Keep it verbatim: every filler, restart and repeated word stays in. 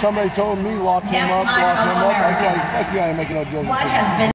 somebody told me lock him up, lock him up, I'd be like, fuck you, I ain't making no deals with you.